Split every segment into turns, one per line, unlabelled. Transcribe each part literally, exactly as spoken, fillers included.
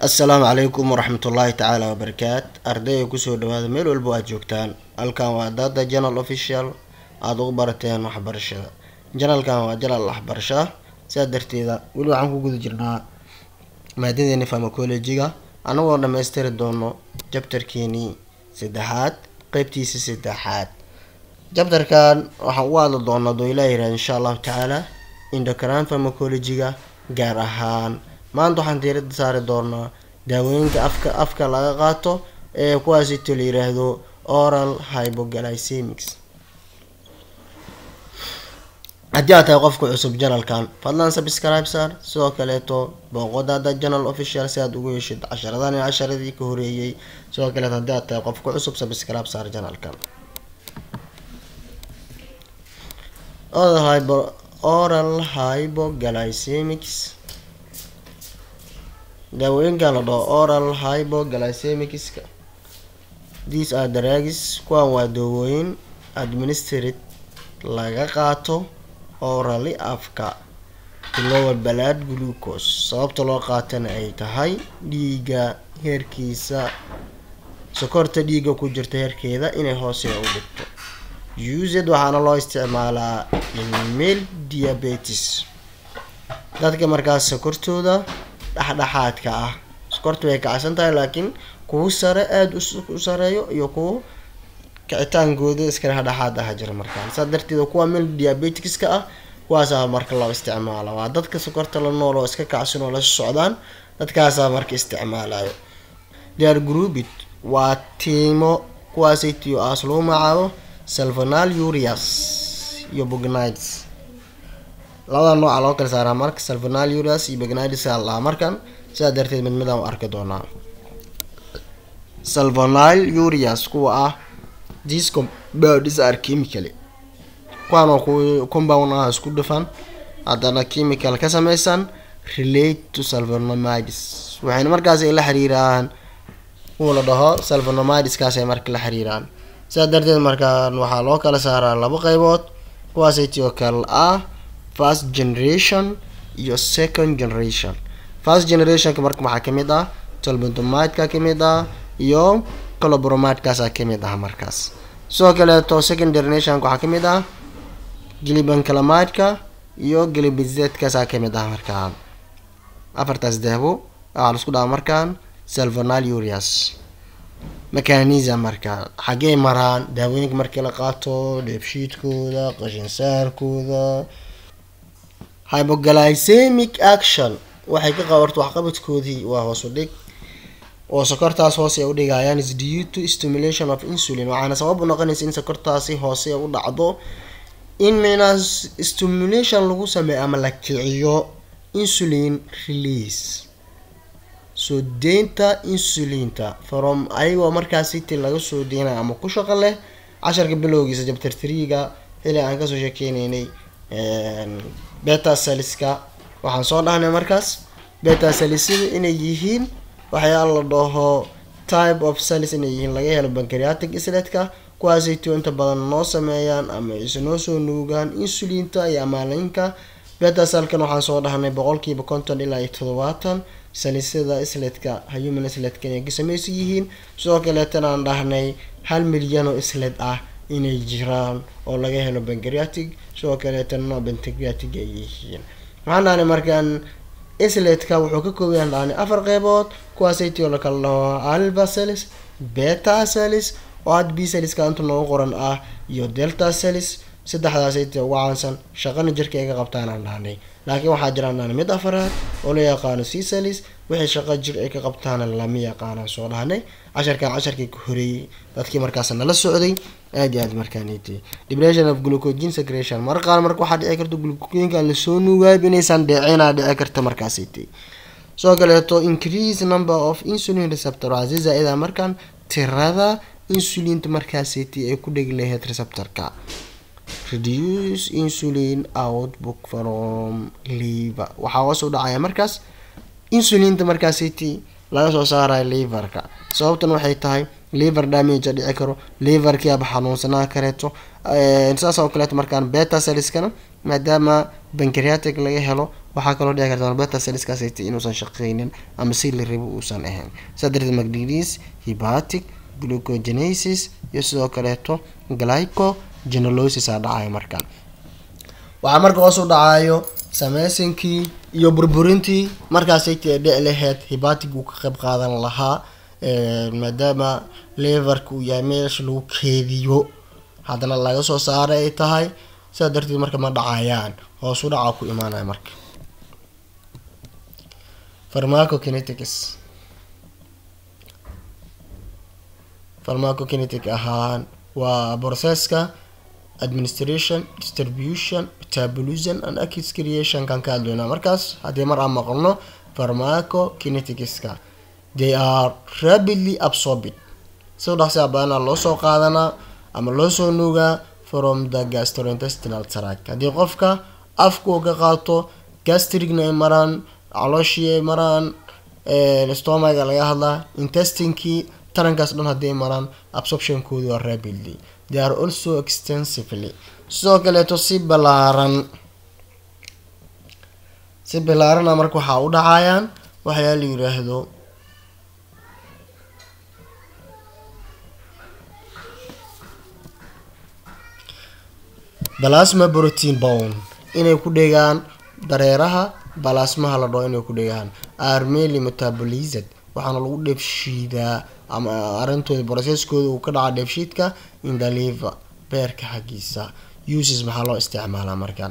السلام عليكم ورحمة الله تعالى وبركاته أرداي كسو دواada meel walbo aad joogtaan halkan waa dada channel official aad ugu barateen waxbarashada channelkan waa channel waxbarasho sidaa darteeda wali waxaan ku guda jirnaa maadadeena pharmacology-ga anagoo dhameystiri doono chapter-keeni saddexaad qaybtiisa saddexaad chapter-kan waxaan u hadli doonaa doo ilaahay insha Allah taala endocrine pharmacology-ga gaar ahaan maanta waxaan diiradda saari doonaa daawooyinka afka afka laga qaato ee kuwaas la yiraahdo oral hypoglycemics. haddii aad tahay qofka cusub channelkan fadlan subscribe saar sidoo kaleeto booqodada channel official si aad ugu heshid casharadan iyo casharadii ka horeeyay sidoo kale haddii aad tahay qofka cusub subscribe saar channelkan. oral hypo oral hypoglycemics daawooyinka la dhaho oral hypoglycemics. These are drugs kuwan waa daawooyin administered laga qaato orally afka to lower blood glucose. sababta loo qaatana ay tahay dhiiga heerkiisa sokorta dhiiga ku jirta heerkeeda inay hoos u dhigto. used waxaana loo isticmaalaa in mild diabetes dadka markaas sokortooda dhaxdhaxaadka ah sokortu way kacsan tahay laakiin kuwa sare aad u sareeyo iyo kuwa kicitaankooda iska dhaxdhaxaad ah jira markaan saa darteed kuwa mild diabetics-ka ah kuwaas ah marka loo isticmaalo waa dadka sokorta la nool oo iska kacsan oo la socdaan dadkaas ah marka isticmaalayo. they are grouped waa tiimo kuwaas iyo aslo macaabo sulfonylureas iyo bugnides labada nooc loo kala saaraa marka sulfonylureas iyo bugnides la markan sida darteed mid mid aan arki doonaa. sulfonylureas kuwa ah these compounds are chemically kuwan oo compound ah isku dhafan hadana chemical ka samaysan relate to sulfonamides waxayna markaas ay la xiriiraan oo la dhaho sulfonamides kaas ay marka la xiriiraan sida darteed markaan waxa loo kala saaraa laba qaybood kuwaas ay tiyo kala ah first generation iyo second generation. first generation ka marka waxa kamid ah tolbutamide ka kamid ah iyo clobromide kaas ka kamid ah markaas soo kale to second generation waxa kamid ah glibenclamide ka iyo glibizate kaas ka kamid ah markaan afartaas daawo waxa isku dhaa markaan sulfonylureas. mechanism marka xagee maraan daawooyinka markii la qaato dheefshiidkooda qashin saarkooda. hypoglycemic action waxay ka qabarto wax qabadkoodii waa hoos u dhig oo sokortaas hoos u dhigayaan is due to stimulation of insulin waxaana sabab u noqonaysa in sokortaasi hoos u dhacdo in means stimulation lagu sameeyo ama la kiciyo insulin release soo deynta insulinta from ayagoo markaasi tii laga soo deynayo ama ku shaqo leh casharka bilowgiisa chapter three ga ilaa aan ka soo sheekeynay beta cells-ka waxaan soo dhahnay markaas beta cells inay yihiin waxyaalo la dhaho type of cells inay yihiin laga helo pancreatic islet-ka kuwaas ay inta badan noo sameeyaan ama isnoo soo nuugaan insulinta iyo amaalinka. beta cell-kan waxaan soo dhahnay boqolkiiba konton ilaa iyo toddobaatan saliisada islet-ka human islet-ka ay ka samaysan yihiin sidoo kale tan dhahnay hal milyan oo islet ah inay jiraan oo laga helo pancreatic sidoo kale tan no pancreatic ay yihiin. waxaan dhahnay markaan islet-ka wuxuu ka kooban yahay afar qaybood kuwaas ay tiyo la kala dhaho alpha cells beta cells oo b cells ka inta noo qoran ah iyo delta cells saddexdaas ay tiyo waansan shaqana jirka ay ka qabtaan aan dhahnay laakiin waxa jiraan mid afaraad oo la yaqaan c cells wixii shaqo jir ay ka qabtaan lama yaqaan soo dhahnay casharkan casharkii ku horeeyay dadkii markaas nala socday aad iyo aad markaan intii depletion of glucogen secretion markaan marka waxa dhici karto glucogenka la soo nuugay inaysan dhicina dhici karto markaas intii soo kale to increase number of insulin receptor aziza ida markaan tirada insulin markaas intii ay ku dhig lahayd receptor-ka. reduce insulin output from liver waxa hoos u dhacaya markaas insulinta markaas intii laga soo saaray liver-ka sababtan waxay tahay liver damage dhici karo liver-ka aba xanuunsanaa kareeto ee saas oo kale markaan beta cells-kana maadaama pancreatic laga helo waxaa kaloo dhici karta beta cellskaasayta inuusan shaqeynin ama si la rabo uusan ahayn sidaa darteed magnesius hepatic glucogenesis iyo sidoo kaleeto glycogenolysis aa dhacayo markaan waxaa marka hoos u dhacayo sameysinkii iyo burburintii markaasayta ee dhici laheyd hepatic uu ka qayb qaadan lahaa maadaama leverka uu yahay meesha lagu keediyo haddana laga soo saaray ay tahay sidaa darteed marka ma dhacayaan hoos u dhaca ku imaanaya marka pharmacokinetics pharmacokinetic ahaan waa processka administration distribution metabolism and excretion kan ka hadlaynaa markaas haddii mar aan maqalno pharmacokineticska they are rapidly absorbed soo dhaqsi badanaa loo soo qaadanaa ama loo soo nuugaa from the gastrointestinal tract haddii qofka afku ka qaato gastricna ay maraan calooshii ay maraan stomach laga hadlaa intestinekii tarankaas dhan haddii ay maraan absorptionkoodu waa rapidly they are also extensively sidoo kaleeto si balaaran si balaaran marka waxaa u dhacayaan waxyaa la yiraahdo plasma protein bound inay ku dhegaan dareeraha plasmaha la dhaho inay ku dhegaan are mainly metabolized waxaana lagu dheefshiidaa ama arintooda processkooda uu ka dhaca dheefshiidka in the liver beerka xaggiisa uses maxaa loo isticmaalaa markaan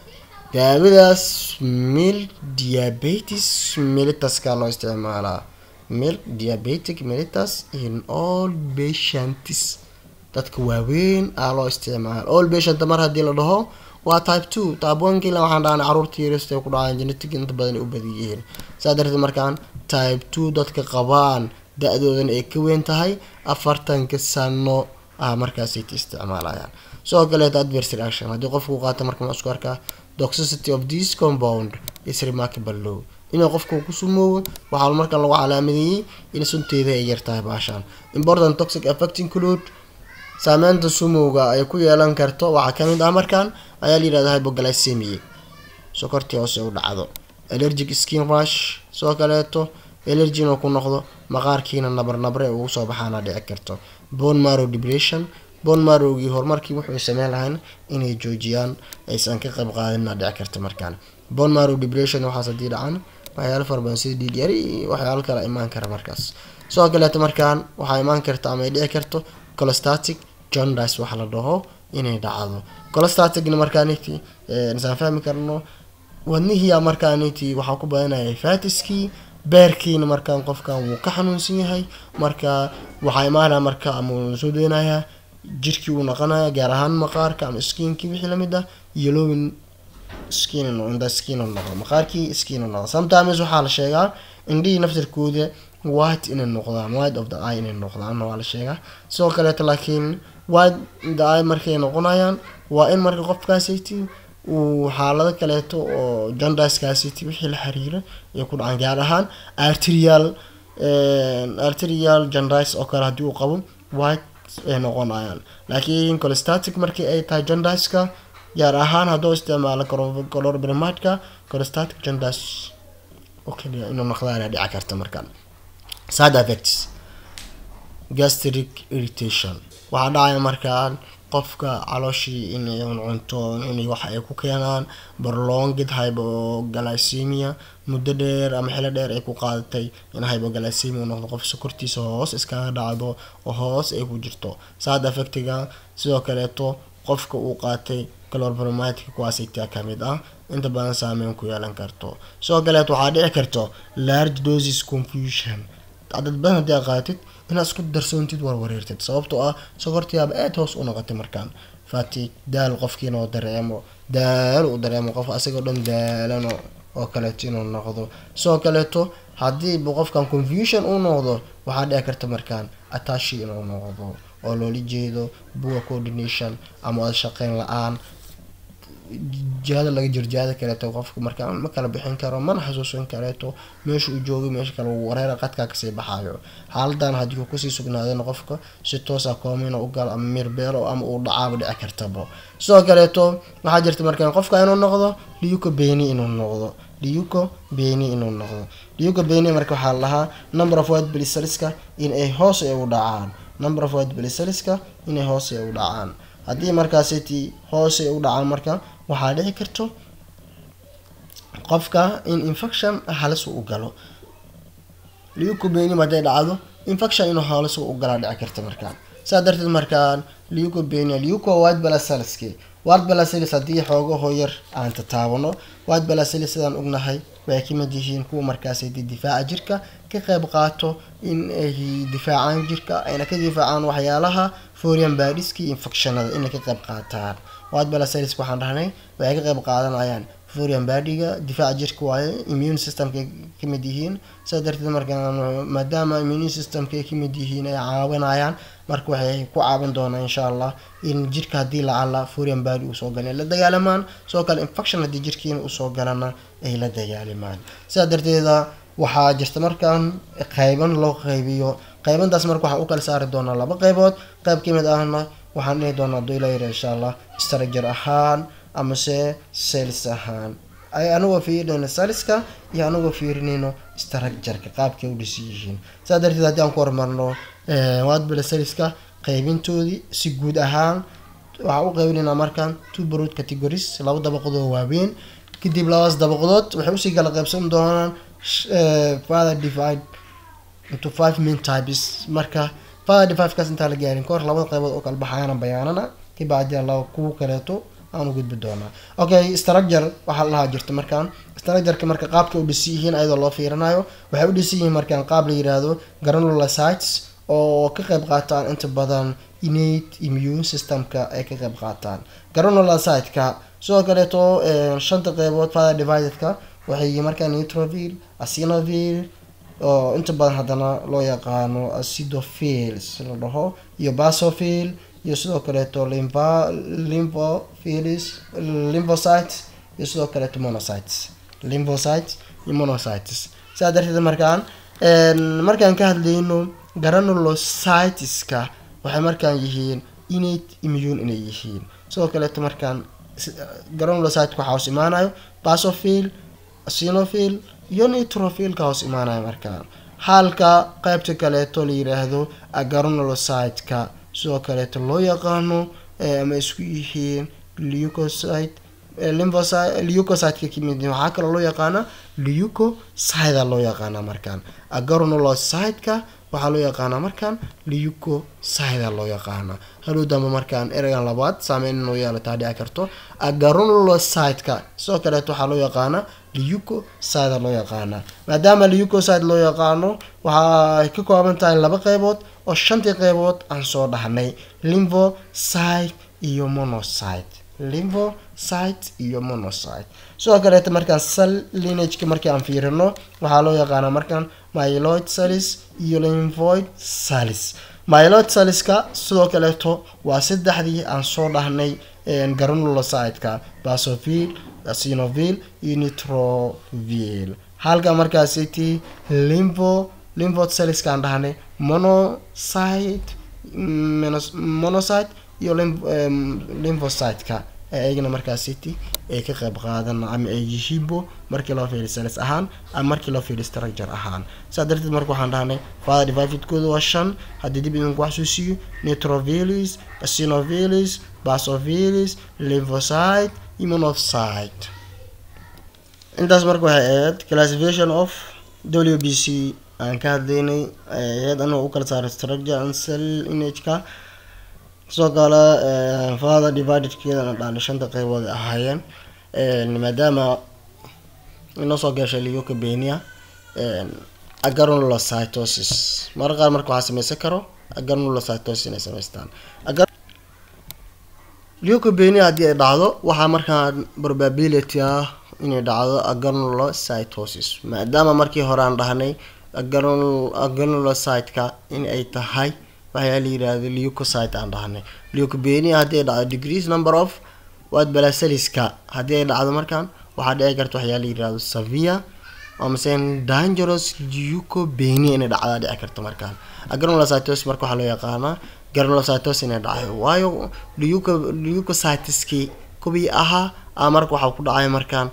daawadaas milk diabetes mellitus ka loo isticmaalaa milk diabetic mellitus in all patients dadka waaweyn aa loo isticmaala all patient mar haddii la dhaho waa type two type one kila waxaan dhahnay caruurtii yarista ku dhacaan genetic inta badan u badan yihiin saa darteed markaan type two dadka qabaan da-doodan ay ka weyn tahay afartanka sano ah markaas ay isticmaalayaan soo kaleeto adverse reaction haddii qofku qaato marka ma isku arkaa toxicity of this compound is remarkable low inuu qofku ku sumoowo waxaa markan lagu calaamadeeyay in sunteeda ay yartahay baashaan important toxic effect include saameynta sumowga ay ku yeelan karto waxaa kamid ah markaan ayaa la yiraahdaa hypoglycemia sokortii hoose u dhacdo allergic skin rash soo kaleeto allergy inuu ku noqdo maqaarkiina nabar nabre uu soo baxaana dhici karto bone marrow depression bone marrowgii horumarkii wuxuu sameyn lahayn inay joojiyaan aysan ka qayb qaadin dhici karto markaan bone marrow depression waxaa sadii dhacan waxyaalo fara badan sida dhiig yari waxyaalo kale imaan kara markaas soo kaleeto markaan waxaa imaan karta ama ay dhici karto cholestatic jaundice waxa la dhaho inay dhacdo cholestaticna markaaniti insan fahmi karno wadnihiya markaaniti waxaa ku badanaya fatiskii beerkiina markaan qofkan wuu ka xanuunsan yahay marka waxaa imaanaya marka ama soo deenaya jirkii uu noqonaya gaar ahaan maqaarka ama skinkii wixii lamid ah yellowing skin and the skin on noqdo maqaarkii skin on noqdo sometimes waxaa la sheegaa indhihii naftirkooda white inay noqdaan white of the eye inay noqdaan waa la sheegaa sidoo kaleeto laakiin white the eye markay noqonayaan waa in marka qofkaasiti uu xaalado kaleeto oo jaundice-kaasiti wixii la xiriira ay ku dhacaan gaar ahaan arterial arterial jaundice oo kale haddii uu qabo white ay noqonayaan laakiin cholestatic markii ay tahay jaundice-ka gaar ahaan hadduu isticmaalo chlorbromidka cholestatic jaundice oo kaliya inuu noqdaana dhici karta markaan side effects gastric irritation waxaa dhacaya markaan qofka calooshii inay cunto inay wax ay ku keenaan prolonged hypoglycemia muddo dheer ama xilli dheer ay ku qaadatay in hypoglycemia noqdo qof sokortiisa hoos iskaga dhacdo oo hoos ay ku jirto side effectiga sidoo kaleeto qofka uu qaatay chlorbromidka kuwaas ay kamid ah inta badan saameyn ku yeelan karto sidoo kaleeto waxaa dhici karto large doses confusion dad badan haddii aad qaatid inaad isku darsoontid warwareertid sababtoo ah sokortiyaaba aad hoos u noqotay markaan fatiig daal qofkiina oo dareemo daal uu dareemo qof asagoo dhan daalano oo kaleeto inuu noqdo sidoo kaleeto haddii qofkan confusion uu noqdo waxaa dhici karta markaan atashi inuu noqdo oo loola jeedo poor coordination ama wada shaqeyn la-aan jihada laga jiro jihada kaleeto qofka markaa ma kala bixin karo mana xasuusan kareeto meesha uu joogay meesha kale uu wareer qadka ka sii baxayo xaaladan haddii uu kusii sugnaadeen qofka si toos ah koomina u gal ama mirbeelo ama uu dhacaaba dhici kartaba sidoo kaleeto waxaa jirta markaa qofka inuu noqdo leukopenia inuu noqdo leukopenia inuu noqdo leukopenia marka waxaa lahaa number of white blood cellska in ay hoos ay u dhacaan number of white blood cellska in ay hoos ay u dhacaan haddii markaasi tii hoos ay u dhacaan marka waxaa dhici karto qofka in infection halis u galo leukopenia haday dhacdo infection inuu halis u gala dhici karta markaa saa darteed markaan leukopenia leuko white blood cellski white blood cells haddii xoogaho yar aan tataabano white blood cells sidaan ognahay way ka mid yihiin kuwa markaasi difaaca jirka ka qayb qaato in ay difaacaan jirka ayna ka difaacaan waxyaalaha foreign bodies-ki infectionada in ka qayb qaataan white blood cells waxaan dhahnay way ka qayb qaadanayaan foreign body-ga difaaca jirka waaye immune system-ka ka mid yihiin saa darteed markaan maadaama immune system-ka ka mid yihiin ay caawinayaan marka waxay ku caawin doonaan insha Allah in jirka hadii la ala foreign body uu soo galay la dagaalamaan soo kale infection hadii jirkiina uu soo galana ay la dagaalamaan saa darteed waxaa jirta markaan qayban loo qaybiyo qaybantaas marka waxa uu kala saari doonaa laba qaybood qayb kamid ahna waxaan dhihi doonaa doilayr insha Allah structure ahaan ama se cells ahaan ay anagu fiirino cellska iyo anagu fiirino structure-ka qaabkay u dhisyihiin saa darteed hadii aan ku hormarno ee white blood cellska qaybintoodii si guud ahaan waxa uu qaybinayna markaan two broad categories laba dabaqad oo waaweyn kadib labadaas dabaqadood waxay u sii kala qaybsan doonaan further divide into five main types marka further divide kaas inta la gaarin kor labada qaybood oo kala baxayaan bayaanana kibacdi la ku kaleeto aan ugu gudbi doonaa okay structure waxa la jirta markaan structure-ka marka qaabka u dhisiyihiin ayadoo loo fiirinayo waxay u dhisiyihiin markaan qaab la yiraahdo granulocytes oo ka qayb qaataan inta badan innate immune system-ka ay ka qayb qaataan granulocyte-ka soo kaleeto shanta qaybood further divided-ka waxay markaan neutrophil eosinophil oo inta badan hadana loo yaqaano acidophils la dhaho iyo basophil iyo sidoo kaleeto lympho lymphophils lymphocytes iyo sidoo kaleeto monocytes lymphocytes iyo monocytes saa darteed markaan markaan ka hadlayno granulocyteska waxay markaan yihiin innate immune inay yihiin sidoo kaleeto markaan granulocyte waxa hoos imaanayo basophil eosinophil iyo neutrophil ka hoos imaanayo markaan halka qaybta kaleeto la yiraahdo granulocyte-ka sidoo kaleeto loo yaqaano ama isku yihiin leukocyte lymphocyte leukocyte-ka kimid waxa kale loo yaqaana leukocyte loo yaqaana markaan granulocyte-ka waxa loo yaqaana markaan leukocyte loo yaqaana haluu damba markaan eragan labaad saameyn inuu yeelato dhici karto granulocyte-ka sidoo kaleeto waxa loo yaqaana leukocyte loo yaqaana maadaama leukocyte loo yaqaano waxa ka kooban tahay laba qaybood oo shantii qaybood aan soo dhahnay lymphocyte iyo monocyte lymphocyte iyo monocyte sidoo kaleeto markaan cell lineage-ka markaan fiirino waxa loo yaqaana markaan myeloid cells iyo lymphoid cells myeloid cells-ka sidoo kaleeto waa saddexdii aan soo dhahnay granulocyte-ka basophil eosinophil iyo neutrophil halka markaasi tii lympho lymphoid cells kan dhahnay monocyte monocyte iyo lymphocyte-ka ayagana markaasi tii ay ka qayb qaadan ama ay yihiinbo markii loo fiiriyo cells ahaan ama markii loo fiiriyo structure ahaan saa darteed marka waxaan dhahnay further divided-kooda waa shan haddii dib idinku xasuusiyo neutrophils eosinophils basophils lymphocyte iyo monocyte intaas marka waxay ahayd classification of W B C aan ka hadlaynay ayadana u kala saaray structure and cell lineage-ka soo kala further divided-keeda aan shanta qaybood ahaayeen maadaama inoo soo gashay leukopenia granulocytosis marka qaar marka waxa sameeysan karo granulocytosis inay sameystaan leukopenia haddii ay dhacdo waxaa markaa probability ah inay dhacdo granulocytosis maadaama markii hore aan dhahnay granulocyte-ka in ay tahay waxaa la yiraahdo leukocyte aan dhahnay leukopenia haddii ay dhacdo decrease number of waad balasaliska hadii ay dhacdo markaan waxa dhici karto waxyaalo yiraahdo severe ama sen dangerous leukocytosis inay dhacdo dhici karto markaan granulocytosis marka waxa loo yaqaanaa granulocytosis inay dhacdo waayo leukocytosis kubi aha marka waxa ku dhacay markaan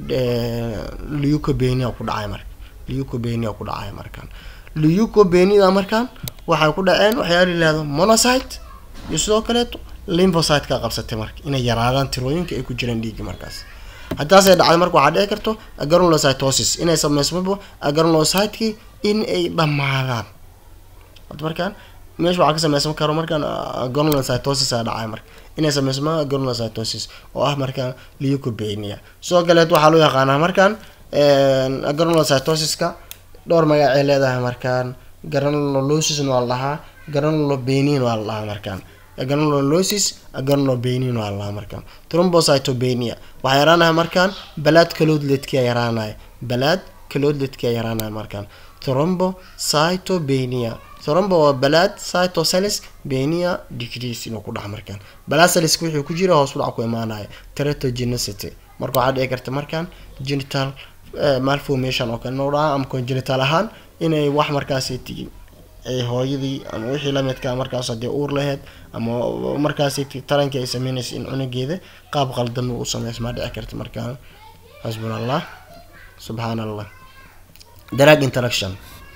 leukocytosis ku dhacay markaan leukocytosis ku dhacay markaan leukocytosis markaan waxa ku dhaceen waxyaalo yiraahdo monocyte iyo sidoo kale lymphocyte ka qabsatay marka inay yaraadaan tirooyinka ay ku jiraan dhiig markaas haddaas ay dhacdo marka waxa dhici karto granulocytosis inay sameysmo granulocyte in ay dhamaadaan markaan meesha waxa ka sameysmo karo markaan granulocytosis ay dhacay marka inay sameysmo granulocytosis oo ah markaan leukocytosis soo galeed waxa loo yaqaanaa markaan ee granulocytosis ka dhowr magac ay leedahay markaan granulolysis waa la dhahaa granulocytosis waa la dhahaa markaan granulolysis granulocytosis waa la markaan thrombocytopenia waxa yaraanaya markaan blood clotledka yaraanaya blood clotledka yaraanaya markaan thrombocytopenia thrombo waa blood cytocells benia decrease inuu ku dhax markaan blood cells wuxuu ku jira hoos u dhac ku imaanaya teratogenicity marka waxa dhici karta markaan genital malformation oo kale noocaan am congenital ahaan inay wax markaas ay tigin ay hooyadii ama wixii la midka markaas hadii uur lahayd ama markaas ay taranka ay sameynayso in cunugeeda qaab qaldan uu sameeyo ma dhici karto markaan hasbunallah subhanallah drug interaction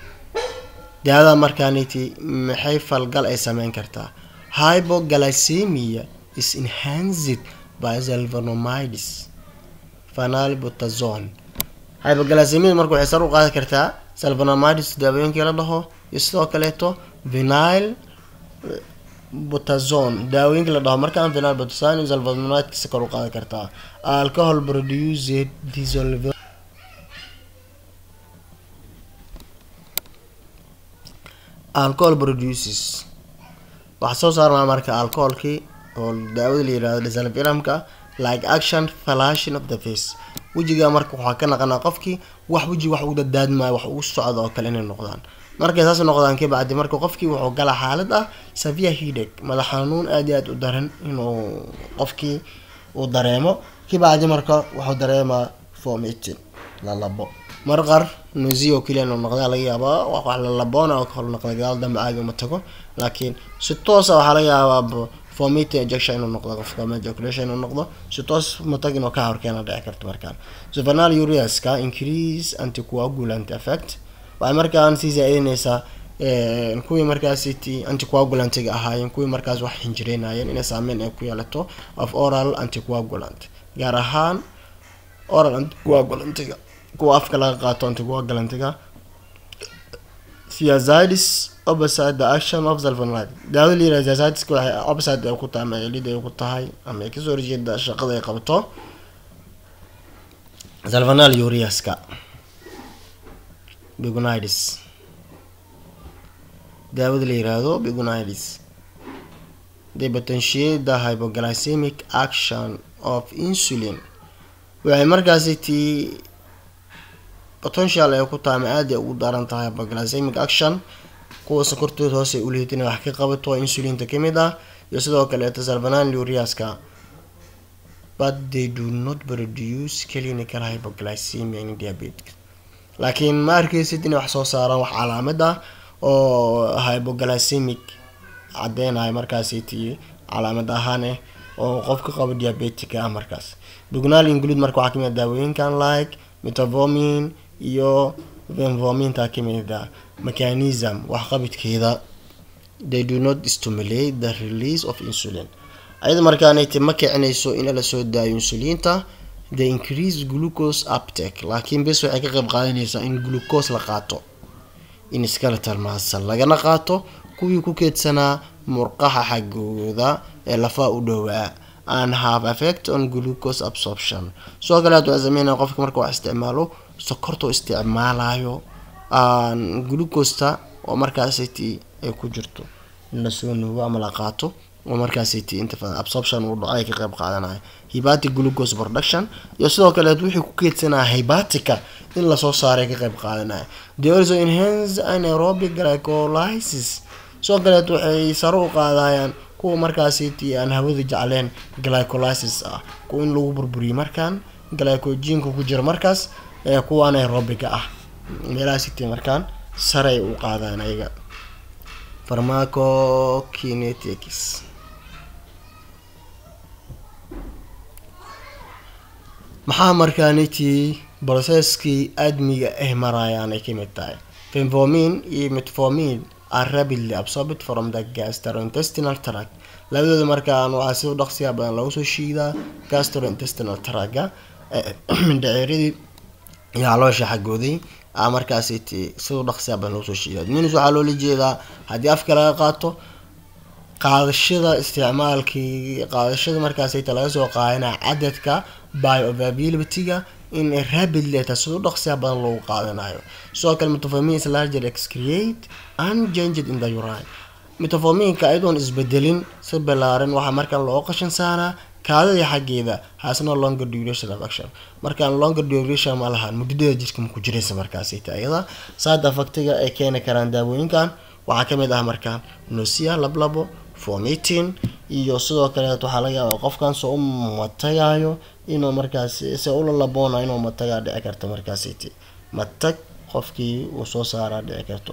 daada markaaniti maxay falgal ay sameyn kartaa hypoglycemia is enhanced by sulfonamides phenylbutazone hypoglycemia marka waxay sar u qaadi kartaa sulfonamides daawooyinka la dhaho iyo sidoo kale to vinyl butazone daawooyinka la dhaho markaan vinyl butazone sulfonamides ka qaadi kartaa alcohol produced dissolved alcohol produces wax soo saarma marka alcoholki oo daawada la yiraahdo disalfiramka like action flashing of the face wajiga marka waxa ka naqana qofkii wax waji wax u dadaadmay wax uu socdo oo kale inay noqdaan markay taas noqdaan ka baad marka qofkii wuxuu gala xaalad ah severe headache madax xanuun aad iyo aad u daran inuu qofkii uu dareemo ka baad marka wuxuu dareemaa vomiting la labo marqar nuziyo kaliya inuu noqdo laga yaabaa wax wax la laboona oo kale noqdo gadaal dambe aad uma tago laakiin si toos ah waxa laga yaabaa vomiting ejection inuu noqdo qofka ma ejaculation inuu noqdo si toos ma tagin oo ka horkeena dhici karto markaan sulfonylureas ka increase anticoagulant effect waa markaan si zaaidinaysa ee kuwii markaas tii anticoagulant ga ahaayeen kuwii markaas wax xinjireynayeen inay saameyn ay ku yeelato of oral anticoagulant gaar ahaan oral anticoagulant ga kuwa afka laga qaato anticoagulant ga thiazides opposite the action of sulfonamide daawada la yiraahdo thiazides ku waxay opposite ay ku tahay lead ay ku tahay ama ay ka soo horjeeda shaqada ay qabto sulfonylureas ka bigonides daawada la yiraahdo bigonides they potentiate the hypoglycemic action of insulin waxay markaas tii potential ay ku tahay aad ay ugu daran tahay hypoglycemic action kuwa sokortooda hoose u leeyahay wax ka qabato insulinta kamida iyo sidoo kale sulfonylureas ka but they do not produce clinical hypoglycemia in diabetes laakiin ma arkaysid in wax soo saaraan wax calaamad ah oo hypoglycemic cadeynaya markaas tii calaamad ahaan ah oo qofka qaba diabetic ah markaas dugnal include marka waxa kamid daawooyinkan like metformin iyo venlafaxine ta kamid ah mechanism wax qabadkeeda they do not stimulate the release of insulin ayada markaan ay ma kicinayso in la soo daayo insulinta they increase glucose uptake laakiin bes waxay ka qayb qaadanaysaa in glucose la qaato in skeletal muscle laga qaato kuwii ku keedsanaa murqaha xagooda ee lafa u dhawaa and have effect on glucose absorption soo kale aad sameeyna qofka marka wax isticmaalo sokorto isticmaalayo aan glucose-ta oo markaas ay ku jirto in la soo nuugo ama la qaato oo markaas ay inta absorption uu dhacay ka qayb qaadanayo hepatic glucose production iyo sidoo kale wixii ku keedsanaa hepatica in la soo saaray ka qayb qaadanayo they also enhance anaerobic glycolysis soo kale waxay sare u qaadayaan kuwa markaasiti aan hawada jecleen glycolysis ah kuwa in lagu burburiyo markaan glycogen ku jira markaas ee kuwa anaerobic ah meelaasiti markaan sare u qaadaan ayaga pharmacokinetics maxaa markaaniti processkii aadmiga ah marayaan ay kamid tahay fenformin iyo metformin are rapidly absorbed from the gastrointestinal tract labadooda markaan waxaa si dhaqsiya badan lagu soo shiidaa gastrointestinal tract mindhiciridi iyo caloosha xagooday aa markaasi si dhaqsiya badan lagu soo shiidaa minus waxaa loola jeedaa haddii afka laga qaato qaadashada isticmaalkii qaadashada markaasi laga soo qaadana cadadka bioavailability-ga in rapidly tasoo dhaqsiya badan loo qaadanayo soo kale metformin is largely excrete and changed in the urine metformin-ka aydoon isbedelin si balaaran waxa markaan loo qashin saaraa kaadada xageeda has no longer duration of action markaan longer duration ma lahan muddada jirka ku jiraysa markaasi taayada side effect-ga ay keeni karaan daawooyinkan waxa kamid ah markaan nausea lablabo vomiting iyo sidoo kale waxa laga yaabaa qofkan soo matagayo inuu markaasi si ula laboona inuu mataga dhici karto markaasi matag qofkii uu soo saaraa dhici karto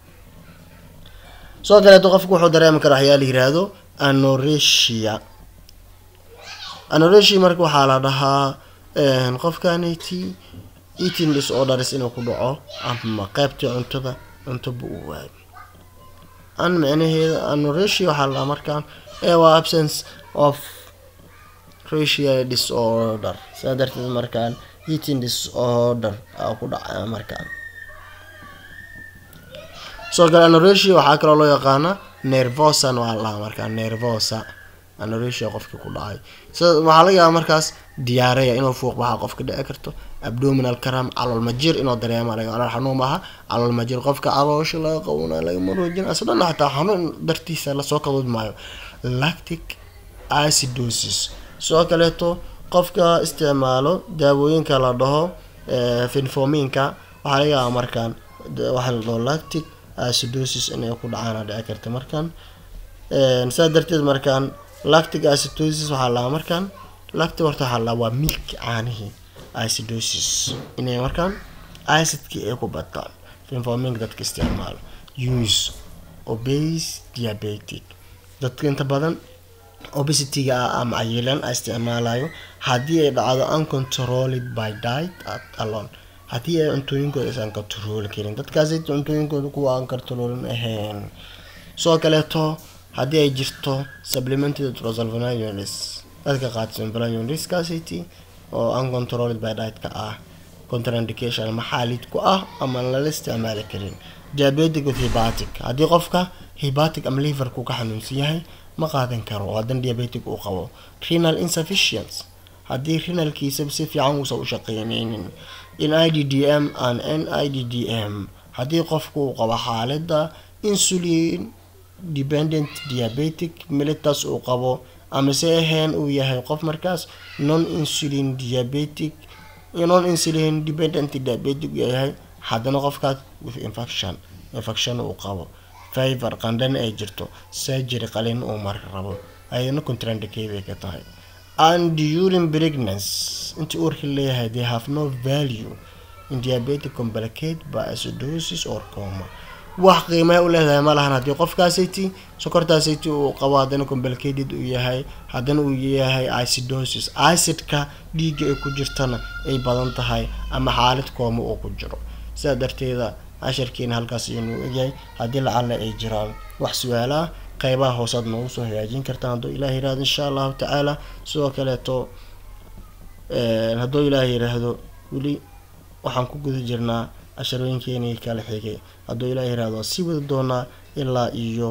soo kale qofku wuxuu dareemi karaa waxyaalo yiraahdo anorexia anorexia marka waxa la dhahaa een qofkaniti eating disorders inuu ku dhaco ama qaybta cuntada cunto buu waay an macnaheeda anorexia waxa la markaan ee waa absence of racial disorder sadarteed markaan eating disorder aa ku dhacay markaan soo kale anorexia waxa kale loo yaqaan nervosa waa la markaan nervosa anorexia qofka ku dhacay soo waxa laga yaabaa markaas diarrhea inuu fuuq waxa qofka dhici karto abdominal cramp calool majir inuu dareemo laga yaabo xanuun maaha calool majir qofka caloosha laga qowna laga maroojin aslan xataa xanuun dartiisa la soo qabood maayo lactic acidosis soo kale to qofka isticmaalo daawooyinka la dhaho ee fenforminka waxa laga yaabaa markaan waxa la dhaho lactic acidosis inay ku dhacaan dhici karto markaan ee sadarteed markaan lactic acidosis waxa la markaan lactic horta waxa la waa milk caanihi acidosis inay markaan acidki ay ku bataan fenformin dadka isticmaalo use obese diabetic dadka inta badan obesity-ga ama ayeelan isticmaalayo hadii ay dhacdo uncontrolled by diet alone hadii ay cuntooyinkooda aysan control karin dadkaas ay cuntooyinkooda kuwa aan control ahayn soo kale to hadii ay jirto supplemented trosalvanayones dadka qaadsan vanayones kaasiti oo uncontrolled by diet ka ah contraindication maxaalid ku ah ama la isticmaali karin diabetic with hepatic hadii qofka hepatic am liver ku ka xanuunsan yahay ma qaadan karo hadan diabetic uu qabo renal insufficiency hadii renalkiisa si fiican uu soo shaqeynaynin in I D D M and N I D D M hadii qofku uu qabo xaaladda insulin dependent diabetic mellitus uu qabo ama seehen uu yahay qof markaas non insulin diabetic non insulin dependent diabetic yahay hadana qofka with infection infection uu qabo fever qandhan ay jirto surgery qalin oo mar rabo ayna contraindicated ka tahay and during pregnancy inta uurka leeyahay they have no value in diabetic complicated by acidosis or coma wax qiimo u leedahay ma lahan hadii qofkaasiti sokortaasiti uu qabo hadana complicated uu yahay hadana uu yahay acidosis acidka dhiiga ay ku jirtana ay badan tahay ama xaalad kooma oo ku jiro sida darteeda ashirkiina halkaas inuu egay hadii la cala ay jiraan wax su'aala qaybaha hoosaad noo soo hagaajin kartaan hadoo ilaahay raad insha Allah ta'ala soo kale to ee hadoo ilaahay raahdo wali waxaan ku guda jirnaa asharooyinkeena kala xigay hadoo ilaahay raado si wada doona ilaa iyo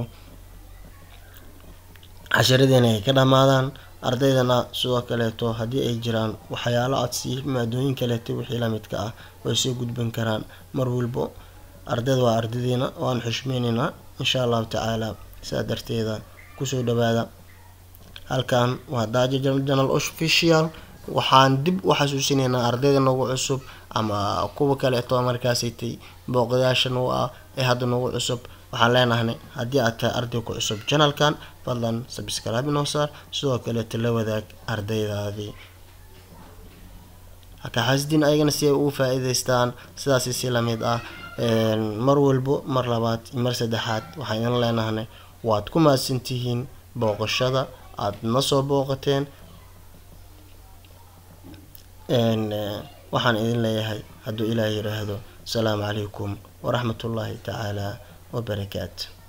casharadena ay ka dhamaadaan ardaydana sidoo kale to hadii ay jiraan waxyaalo aad si maadooyin kale ta wixii la midka ah way soo gudbin karaan mar walba ardayda waa ardaydeena waan xushmeynina insha Allah ta'ala saadarteeda ku soo dhawaada halkan waa daaje channel official waxaan dib u xasuusinaynaa ardayda nagu cusub ama kuwa kale to markaas ay booqdaashan oo ah ee hadda nagu cusub waxaan leenahay haddii aad tahay arday ku cusub channelkan fadlan subscribe inoo saar sidoo kale la wadaag ardaydaadii haka xasdin ayagana si ay ugu faa'iideystaan sidaas si la mid ah mar walbo mar labaad mar saddexaad waxaan idin leenahay waad ku maasantihiin booqashada aad na soo booqateen een waxaan idin leeyahay hadduu ilaahay yiraahdo salaamu calaykum waraxmatullaahi tacaala wabarakaatuh.